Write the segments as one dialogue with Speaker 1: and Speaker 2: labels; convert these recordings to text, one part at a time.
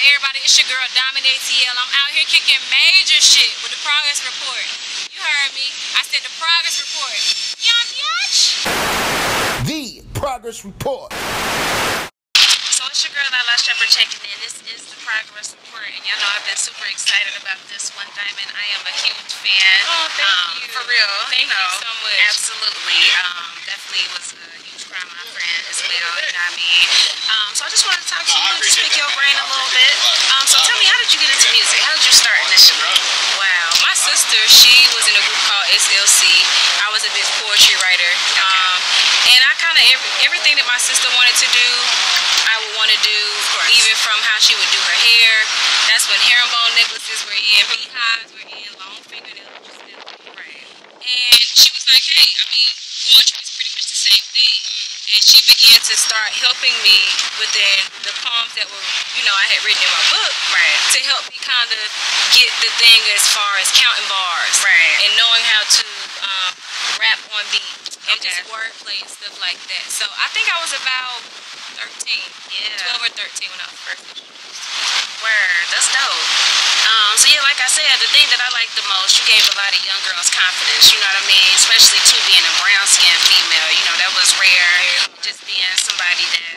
Speaker 1: everybody, it's your girl Dominate TL. I'm out here kicking major shit with the progress report. You heard me. I said the progress report.
Speaker 2: The progress report.
Speaker 3: So it's your girl Lalaa Shepard checking in. This is the progress report, and y'all know I've been super excited about this one diamond. I am a huge fan.
Speaker 1: Oh, thank you.
Speaker 3: For real.
Speaker 1: Thank you so much.
Speaker 3: Absolutely. Definitely was a huge crime my friend as well, you know what I mean? So I just wanted to talk to you, just pick your brain a little bit. So tell me, how did you get into music? How did you start initially?
Speaker 1: Wow. My sister, she was in a group called SLC. I was a big poetry writer. And I kind of, everything that my sister wanted to do, I would want to do, even from how she would do her hair. That's when herringbone necklaces were in, beehives were in, long fingernails were still in.
Speaker 3: Right.
Speaker 1: And she was like, hey, I mean, poetry is pretty much the same thing. And she began to start helping me within the poems that were, you know, I had written in my book.
Speaker 3: Right.
Speaker 1: To help me kind of get the thing as far as counting bars.
Speaker 3: Right.
Speaker 1: And knowing how to rap on beat. And just wordplay and stuff like that. So I think I was about 13. Yeah. 12 or 13 when I was first introduced.
Speaker 3: Word, that's dope. So yeah, like I said, the thing that I liked the most, you gave a lot of young girls confidence, you know what I mean? Especially too being a brown skinned female, you know, that was rare. Just being somebody that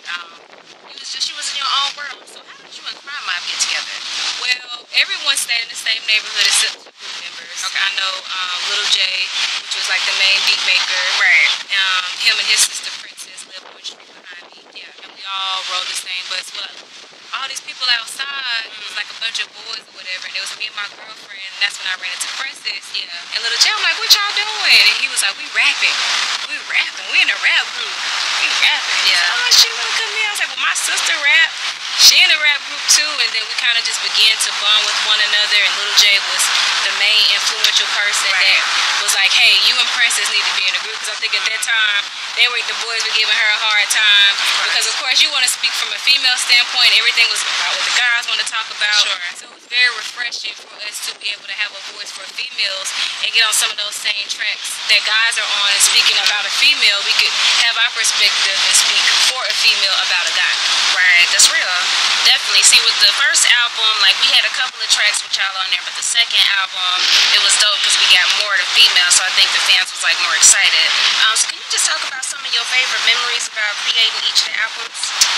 Speaker 3: you was in your own world. So how did you and Crime Mob get together?
Speaker 1: Well, everyone stayed in the same neighborhood except the group members.
Speaker 3: Okay.
Speaker 1: I know Little J, which was like the main beat maker.
Speaker 3: Right.
Speaker 1: Him and his sister Princess lived one street behind me. Yeah. And we all rode the same bus. Well, all these people outside, it was like a bunch of boys or whatever, and it was me and my girlfriend, and that's when I ran into Princess. Yeah. And Little J, I'm like, what y'all doing? And he was like, we rapping. We rapping. We in a rap group. We rapping.
Speaker 3: Yeah.
Speaker 1: Oh, she wanna come in. I was like, well, my sister rap. She in a rap group too, and then we kind of just began to bond with one another, and Little J was the main influential person that was like, hey, you and Princess need to be in a group, because I think at that time, the boys were giving her a hard time, because of course you want to speak from a female standpoint, everything was about what the guys want to talk about, so it was very refreshing for us to be able to have a voice for females, and get on some of those same tracks that guys are on, and speaking about a female, we could have our perspective and speak for a female about a guy.
Speaker 3: Right, that's real. Definitely. See, with the first album, like we had a couple of tracks with y'all on there, but the second album, it was dope because we got more of the females, so I think the fans was like more excited. So can you just talk about some of your favorite memories about creating each of the albums?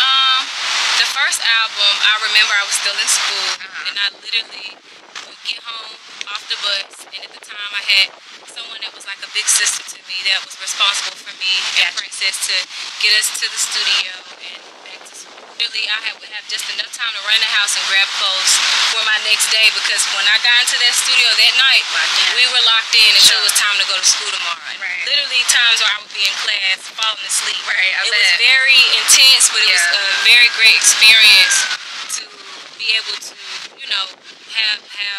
Speaker 1: The first album, I remember I was still in school, and I literally would get home off the bus, and at the time I had someone that was like a big sister to me that was responsible for me and Princess to get us to the studio and back to school. Really, I would have just enough time to run the house and grab clothes for my next day, because when I got into that studio that night, we were locked in until it was time to go to school tomorrow.
Speaker 3: Right.
Speaker 1: Literally times where I would be in class falling asleep.
Speaker 3: Right,
Speaker 1: it was very intense, but it was a very great experience to be able to, you know, have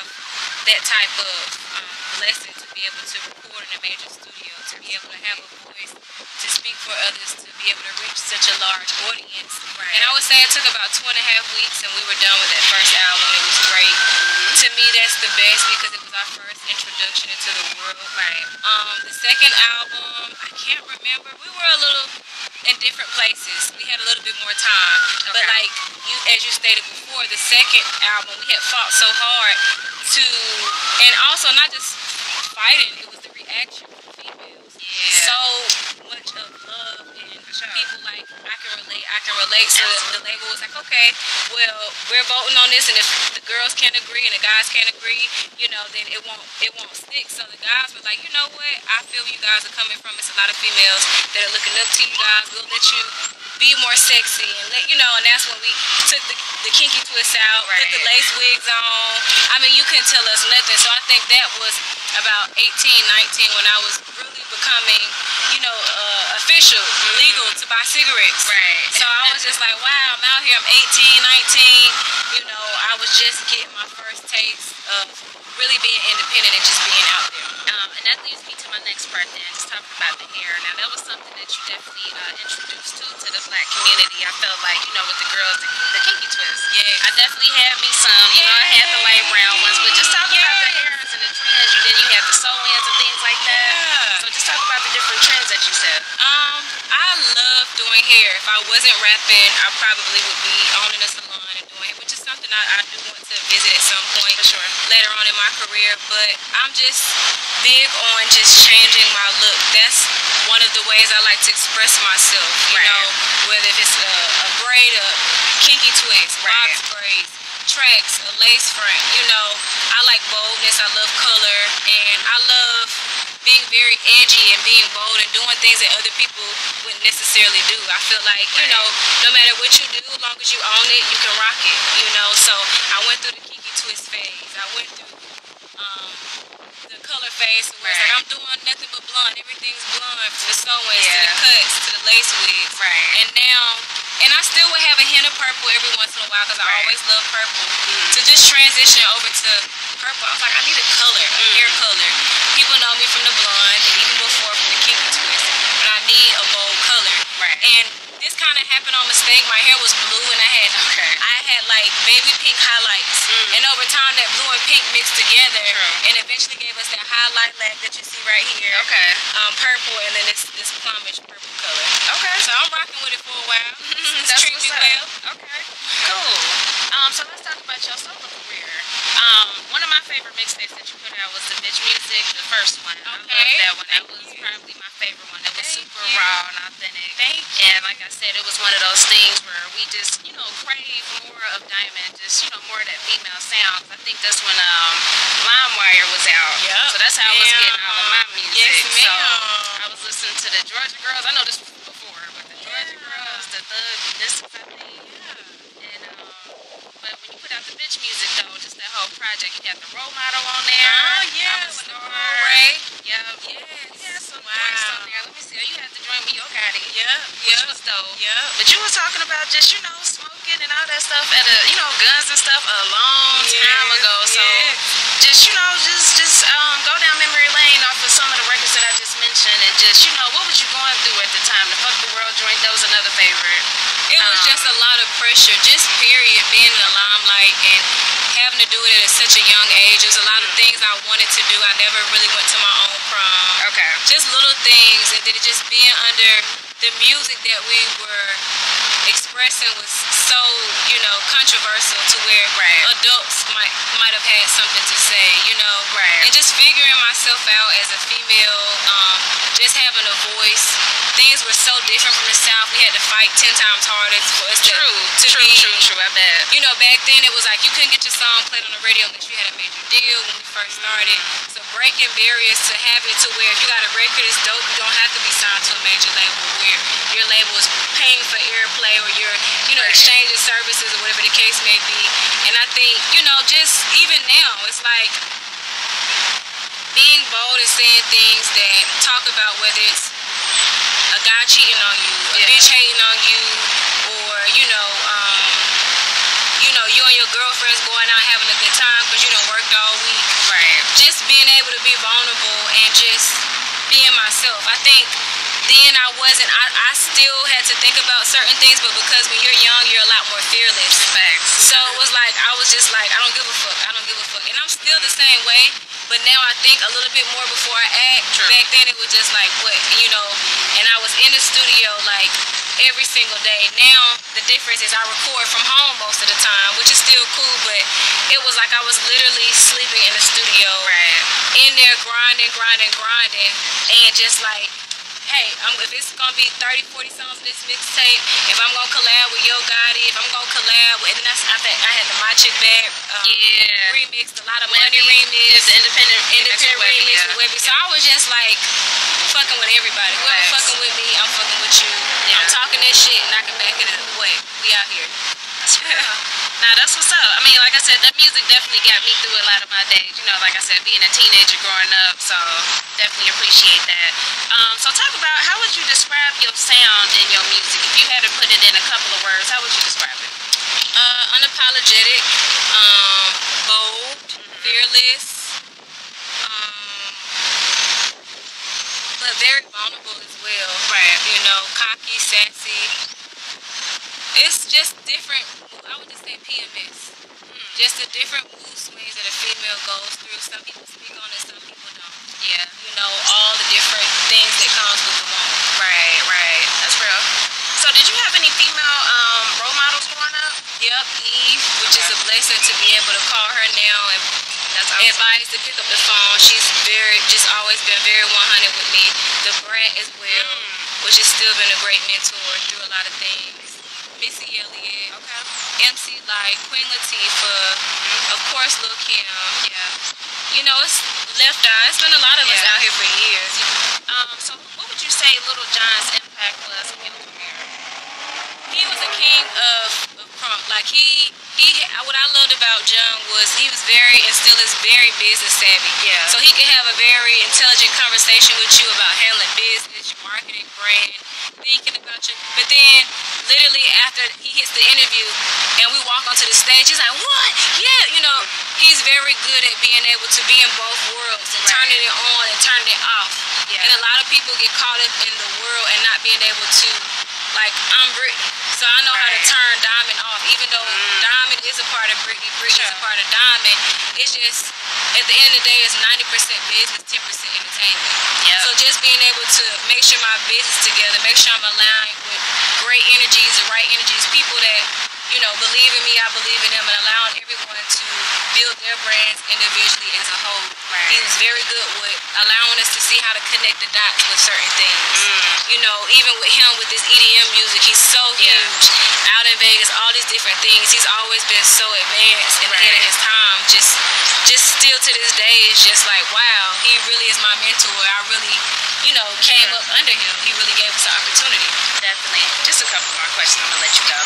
Speaker 1: that type of lesson, to be able to record in a major studio, to be able to have a voice, to speak for others, to be able to reach such a large audience. And I would say it took about 2.5 weeks, and we were done with that first album. It was great. To me, that's the best, because it was our first introduction into the world. The second album, I can't remember. We were a little in different places. We had a little bit more time. But like you, as you stated before, the second album, we had fought so hard to, and also not just fighting, it was the reaction from females. So much of love, and people like, I can relate. So the label was like, okay, well, we're voting on this, and if the girls can't agree and the guys can't agree, you know, then it won't stick. So the guys were like, you know what, I feel where you guys are coming from. It's a lot of females that are looking up to you guys. We'll let you be more sexy, and let you know. And that's when we took the kinky twists out, put the lace wigs on. I mean, you couldn't tell us nothing. So I think that was about 18, 19 when I was really becoming, you know, official, legal to buy cigarettes. So I was just like, wow, I'm out here, I'm 18, 19, you know, I was just getting my first taste of really being independent and just being out there.
Speaker 3: And that leads me to my next part then, just talking about the hair. Now, that was something that you definitely introduced to the black community. I felt like, you know, with the girls, the kinky twists. I definitely had me some. You know, I had the light brown ones, but just talk about the hairs and the trends. You had the sew-ins and things like that. So just talk about the different trends that you said.
Speaker 1: I love doing hair. If I wasn't rapping, I probably would be owning a salon and doing it, which is something something I do want to visit at some point.
Speaker 3: For sure.
Speaker 1: Later on in my career, but I'm just big on just changing my look. That's one of the ways I like to express myself. You know, whether if it's a braid up, kinky twist, box braids, tracks, a lace front. You know, I like boldness. I love color, and I love being very edgy and being bold and doing things that other people wouldn't necessarily do. I feel like, you know, no matter what you do, as long as you own it, you can rock it, you know. So I went through the kinky twist phase. I went through the color phase where it's like I'm doing nothing but blonde. Everything's blonde, from the sewings to the cuts to the lace wigs. And now, and I still would have a hint of purple every once in a while because I always love purple. To just transition over to purple, I was like, I need a color, a hair color. People know me from the blonde and even before from the kinky twist, but I need a bold color. And this kind of happened on mistake. My hair was blue and I had like baby pink highlights, and over time that blue and pink mixed together, and eventually gave us that highlight lag that you see right here. Purple, and then this plumage purple color. So I'm rocking with it for a while.
Speaker 3: That's
Speaker 1: treat me well.
Speaker 3: Cool. So let's talk about your solo career. One of my favorite mixtapes that you put out was the Bitch Music, the first one. I love that one. That was probably my favorite one. It was super raw and authentic. And like I said, it was one of those things where we just, you know, crave more of Diamond, just, you know, more of that female sound. I think that's when Limewire was out. So that's how I was getting all of my music. So I was listening to the Georgia Girls. I know this was before, but the Georgia Girls, the Thug, this I think. And but when you put out the Bitch Music though, just that whole project, you had the Role Model on there. I'm a Star. Some joints on there. Let me see. You had the joint with Yo Gotti. Which was dope. But you were talking about just, you know, smoking and all that stuff at a, you know, guns and stuff a long time ago. So just, you know, just go down memory lane off of some of the records that I just mentioned, and just, you know, what was you going through at the time? The Fuck the World joint, that was another favorite.
Speaker 1: It was just a lot of pressure, just period, being in the limelight and having to do it at such a young age. There's a lot of things I wanted to do. I never really went to my own prom. Just little things, and then it just being under the music that we were expressing was so, you know, controversial to where adults might have had something to say, you know. And just figuring myself out as a female, just having a voice. Things were so different from the South. We had to fight 10 times harder for us to be.
Speaker 3: True, I bet.
Speaker 1: You know, back then it was like you couldn't get your song played on the radio unless you had a major deal when we first started. So breaking barriers to have it to where if you got a record that's dope, you don't have to be signed to a major label where your label is paying for airplay or you're, you know, exchanging services or whatever the case may be. And I think, you know, just even now, it's like being bold and saying things that talk about whether it's a guy cheating on you, a bitch hating on you, or you and your girlfriends going out having a good time because you done worked all week. Just being able to be vulnerable and just being myself. I think then I still had to think about certain things, but because when you're young, you're a lot more fearless. So it was like, I was just like, I don't give a fuck. And I'm still the same way, but now I think a little bit more before I act. Back then it was just like, what, you know, and I was in the studio like every single day. Now the difference is I record from home most of the time, which is still cool, but it was like I was literally sleeping in the studio, in there grinding, and just like, hey, if it's gonna be 30, 40 songs in this mixtape, if I'm gonna collab with Yo Gotti, if I'm gonna collab with, and then I had the My Chick Bag remix, a lot of money remix,
Speaker 3: the independent
Speaker 1: remix with Webby. So I was just like fucking with everybody. Whoever fucking with me, I'm fucking with you. I'm talking this shit and I can back it up. Wait, we out here.
Speaker 3: Nah, that's what's up. I mean, like I said, that music definitely got me through a lot of my days. You know, like I said, being a teenager growing up, so definitely appreciate that. So talk about, how would you describe your sound in your music? If you had to put it in a couple of words, how would you describe it?
Speaker 1: Unapologetic, bold, fearless, but very vulnerable as well. You know, cocky, sassy. It's just different. I would just say PMS. Just the different mood swings that a female goes through. Some people speak on it, some people don't. You know, all the different things that comes with the woman.
Speaker 3: That's real. So did you have any female role models growing up?
Speaker 1: Eve, which is a blessing. blessing to be able to call her now and advise to pick up the phone. She's just always been very 100 with me. The brat as well, which has still been a great mentor through a lot of things. Missy Elliott, MC Light, Queen Latifah, of course Lil Kim. Yeah. You know, it's Left Eye. It's been a lot of us out here for years.
Speaker 3: So what would you say Little John's impact was in your career?
Speaker 1: He was a king of prompt. Like what I loved about John was he was and still is very business savvy.
Speaker 3: Yeah.
Speaker 1: So he could have a very intelligent conversation with you about handling business, your marketing, brand, thinking about you. But then, literally after he hits the interview and we walk onto the stage, he's like, "What? Yeah, you know." He's very good at being able to be in both worlds and turning it on and turning it off.
Speaker 3: Yeah.
Speaker 1: And a lot of people get caught up in the world and not being able to, like, I'm Britney, so I know how to turn Diamond off. Even though Diamond is a part of Britney, Britney is a part of Diamond. It's just, at the end of the day, it's 90% business, 10% entertainment.
Speaker 3: Yep.
Speaker 1: So just being able to make sure my business together, make sure I'm aligned with great energies, the right energies, people that, you know, believe in me, I believe in them, and allowing everyone to build their brands individually as a whole. He was very good with allowing us to see how to connect the dots with certain things. You know, even with him with this EDM music, he's so huge. Out in Vegas, all these different things. He's always been so advanced and ahead of his time. Just still to this day, it's just like, wow, he really is my mentor. I really, you know, came up under him. He really gave us an opportunity.
Speaker 3: Definitely. Just a couple more questions, I'm gonna let you go.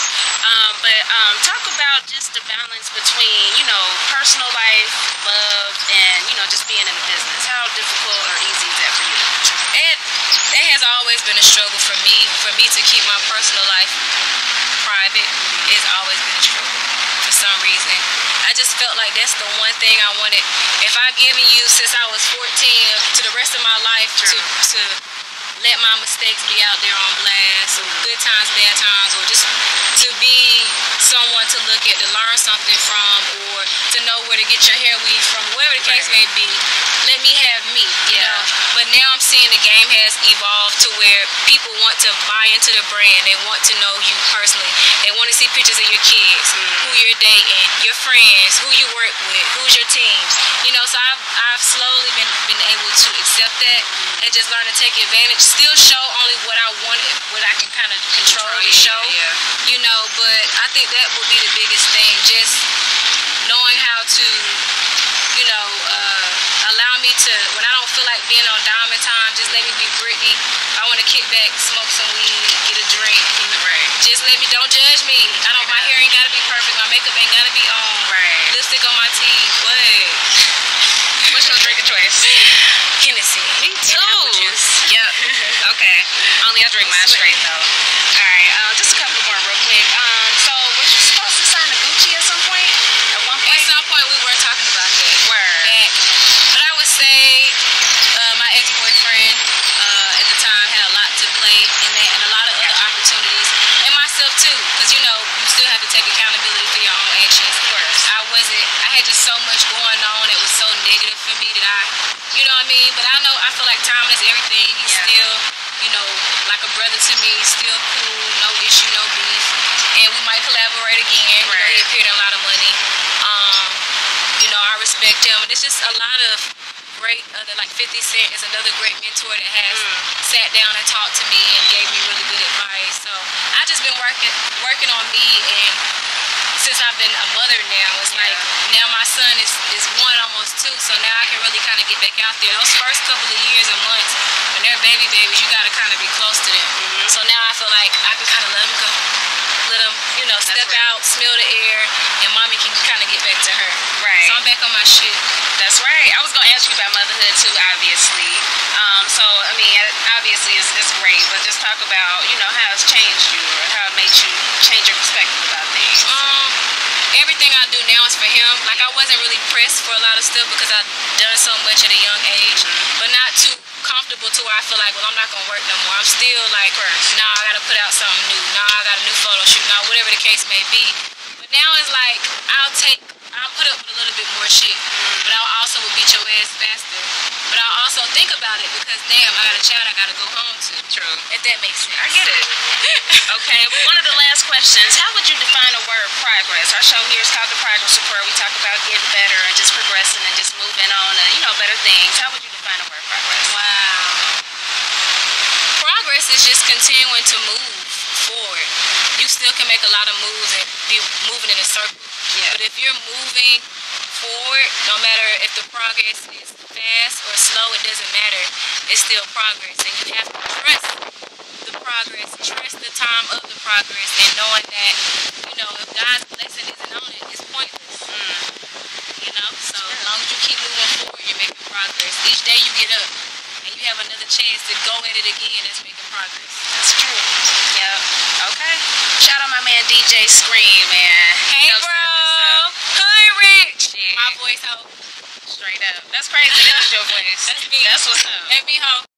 Speaker 3: Talk about just the balance between, you know, personal life, love, and, you know, just being in the business. How difficult or easy is that for you?
Speaker 1: It has always been a struggle for me to keep my personal life private. It's always been a struggle for some reason. I just felt like that's the one thing I wanted. If I've given you since I was 14 to the rest of my life to let my mistakes be out there on blast, or good times, bad times, or just to be someone to look at, to learn something from, or to know where to get your hair weave from, whatever the case may be, let me have me, you know. But now I'm seeing the game has evolved to where people want to buy into the brand. They want to know you personally. They want to see pictures of your kids, who you're dating, your friends, who you work with, who's your team. You know, so I've slowly been able to accept that and just learn to take advantage. Still show only what I wanted, what I can kind of control the show. You know, but I think that would be the biggest thing. Just knowing how to, you know, allow me to, when I don't feel like being on Diamond time, just let me be Britney. I want to kick back, smoke some weed, get a drink. Just let me, don't judge me. My hair ain't gotta be perfect, my makeup ain't gotta be on. Lipstick on my teeth, what?
Speaker 3: What's your drink of choice?
Speaker 1: Hennessy.
Speaker 3: Me too.
Speaker 1: Apple juice.
Speaker 3: Yep. Okay. Only I drink mine straight though. Alright, just a couple more real quick. So was you supposed to sign a Gucci at some point? At one point?
Speaker 1: At some point we were talking about that. But I would say my ex-boyfriend at the time had a lot to play in that, and a lot of other opportunities, and myself too, because you know you still have to take accountability for your own actions. Of course. I had just so much going on. It was so negative for me that you know what I mean. But I feel like time is everything. He's still, you know, like a brother to me. Still cool, no issue, no beef, and we might collaborate again. You know, he appeared in a lot of money. You know, I respect him, and it's just a lot of great other, like 50 Cent is another great mentor that has sat down and talked to me and gave me really good advice. So I've just been working on me, and since I've been a mother now, it's like now my son is 1, almost 2, so now I can really kind of get back out there. Those first couple of years and months when they're babies, you gotta kind of be close to them. So now I feel like I can kind of let them go, let them, you know, step out, smell the air, and mommy can kind of get back to her. So I'm back on my shit.
Speaker 3: That's right. I was gonna ask you about motherhood too, obviously. So I mean, obviously it's great, but just talk about, you know, how it's changed you or how it made you change your perspective about things.
Speaker 1: Everything I do now is for him. Like, I wasn't really pressed for a lot of stuff because I've done so much at a young age, but not too comfortable to where I feel like, well, I'm not gonna work no more. I'm still like, nah, I gotta put out something new. Nah, I got a new photo shoot. Nah, whatever the case may be. But now it's like, I'll put up with a little bit more shit, but I also will beat your ass faster. But I also think think about it because damn, I got a child I gotta go home to.
Speaker 3: True.
Speaker 1: If that makes sense.
Speaker 3: I get it. Okay, one of the last questions. How would you define the word progress? Our show here is called The Progress Report. We talk about getting better and just progressing and just moving on to, better things. How would you define the word progress?
Speaker 1: Wow. Progress is just continuing to move forward. You still can make a lot of moves and be moving in a circle.
Speaker 3: Yeah.
Speaker 1: But if you're moving forward, no matter if the progress is fast or slow, it doesn't matter. It's still progress. And you have to trust the progress, trust the time of the progress, and knowing that, if God's blessing isn't on it, it's pointless. So as long as you keep moving forward, you're making progress. Each day you get up and you have another chance to go at it again, that's making progress.
Speaker 3: That's true. Yep. Okay. Shout out my man DJ Scream, man.
Speaker 1: Hey, bro. Hood Rich.
Speaker 3: Yeah.
Speaker 1: My voice, ho.
Speaker 3: Straight up. That's crazy. That is your voice.
Speaker 1: That's me.
Speaker 3: That's what's up.
Speaker 1: Let me, ho.